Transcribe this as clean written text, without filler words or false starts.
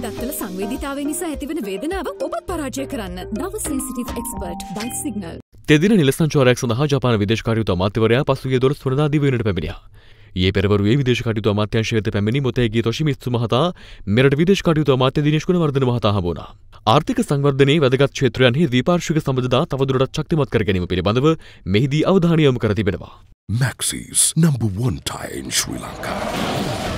දත්වල සංවේදීතාවය නිසා ඇතිවන වේදනාව ඔබත් පරාජය කරන්න. නව සෙන්සිටිව් එක්ස්පර්ට් බයිට් සිග්නල්. තෙදින නිල සංචාරයක් සඳහා ජපාන විදේශ කටයුතු අමාත්‍යවරයා පසුගිය 12 වෙනිදා දිවයිනට පැමිණියා. ඊයේ පෙරවරුවේ විදේශ කටයුතු අමාත්‍යාංශය වෙත පැමිණි මොතේගී තොෂිමිත්සු මහතා මෙරට විදේශ කටයුතු අමාත්‍ය දිනේෂ් ගුණවර්ධන මහතා හමු වුණා. ආර්ථික සංවර්ධනයේ වැදගත් ක්ෂේත්‍රයන්හි ද්විපාර්ශ්වික සම්බන්ධතා තවදුරටත් ශක්තිමත් කර ගැනීම පිළිබඳව මෙහිදී අවධානය යොමු කර තිබෙනවා. Maxis, #1 tie in Sri Lanka.